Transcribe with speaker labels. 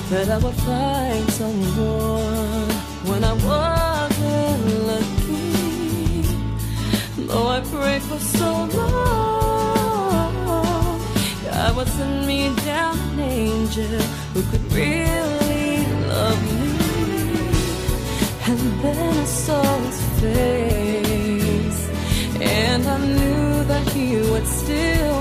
Speaker 1: that I would find someone when I wasn't looking. Though I prayed for so long, God would send me down an angel who could really love me. And then I saw his face, and I knew that he would still